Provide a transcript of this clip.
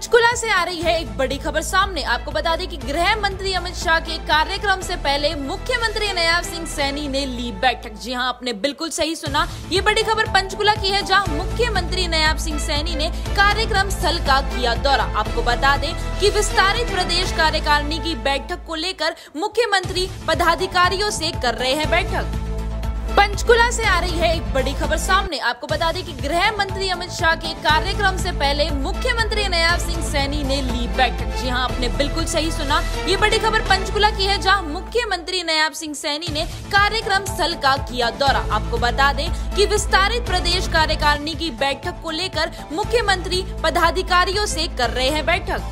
पंचकुला से आ रही है एक बड़ी खबर सामने। आपको बता दें कि गृह मंत्री अमित शाह के कार्यक्रम से पहले मुख्यमंत्री नयाब सिंह सैनी ने ली बैठक। जी हां, आपने बिल्कुल सही सुना। ये बड़ी खबर पंचकुला की है, जहां मुख्यमंत्री नयाब सिंह सैनी ने कार्यक्रम स्थल का किया दौरा। आपको बता दें कि विस्तारित प्रदेश कार्यकारिणी की बैठक को लेकर मुख्यमंत्री पदाधिकारियों से कर रहे हैं बैठक। पंचकुला से आ रही है एक बड़ी खबर सामने। आपको बता दें कि गृह मंत्री अमित शाह के कार्यक्रम से पहले मुख्यमंत्री नयाब सिंह सैनी ने ली बैठक। जी हां, आपने बिल्कुल सही सुना। ये बड़ी खबर पंचकुला की है, जहां मुख्यमंत्री नयाब सिंह सैनी ने कार्यक्रम स्थल का किया दौरा। आपको बता दें कि विस्तारित प्रदेश कार्यकारिणी की बैठक को लेकर मुख्यमंत्री पदाधिकारियों से कर रहे हैं बैठक।